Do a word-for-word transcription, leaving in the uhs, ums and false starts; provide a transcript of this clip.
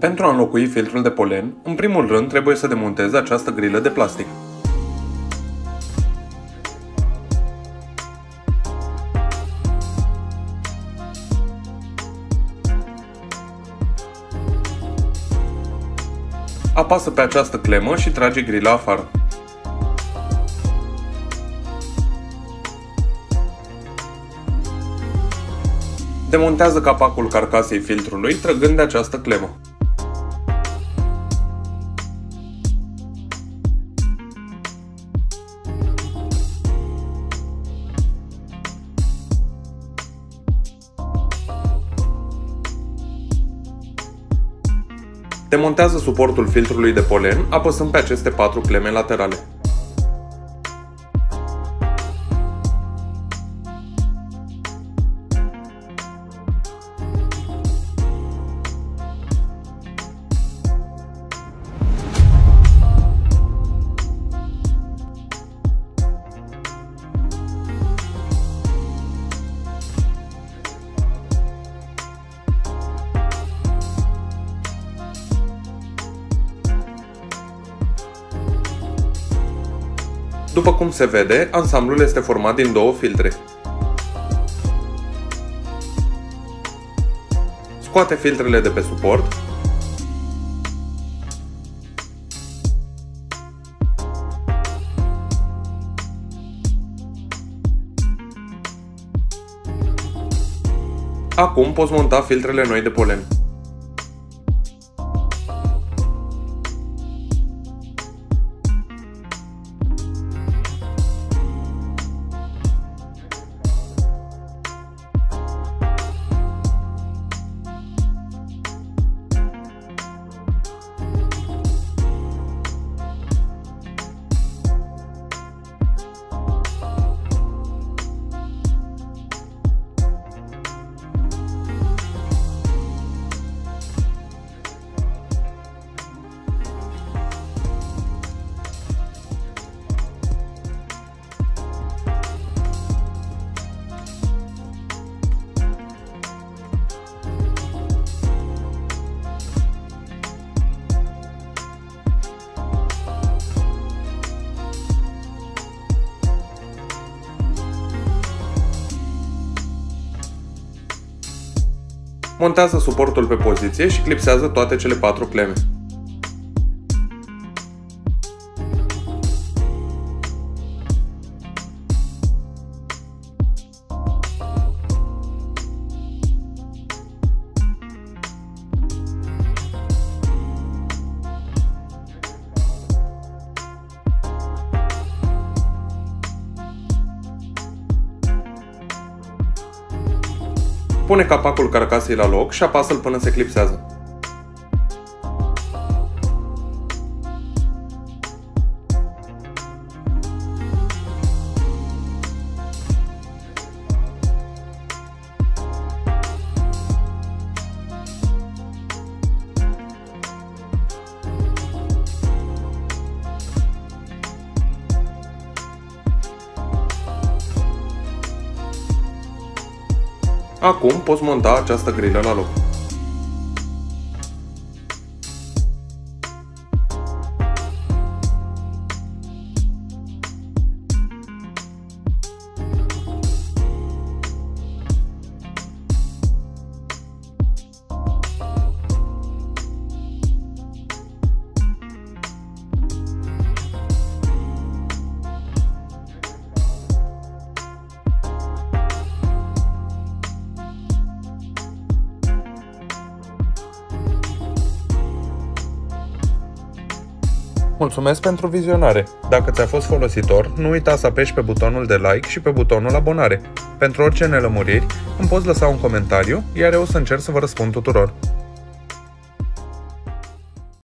Pentru a înlocui filtrul de polen, în primul rând trebuie să demontezi această grilă de plastic. Apasă pe această clemă și trage grila afară. Demontează capacul carcasei filtrului trăgând de această clemă. Demontează suportul filtrului de polen apăsând pe aceste patru cleme laterale. După cum se vede, ansamblul este format din două filtre. Scoate filtrele de pe suport. Acum poți monta filtrele noi de polen. Montează suportul pe poziție și clipsează toate cele patru cleme. Pune capacul carcasei la loc și apasă-l până se clipsează. Acum poți monta această grilă la loc. Mulțumesc pentru vizionare! Dacă ți-a fost folositor, nu uita să apeși pe butonul de like și pe butonul abonare. Pentru orice nelămuriri, îmi poți lăsa un comentariu, iar eu o să încerc să vă răspund tuturor.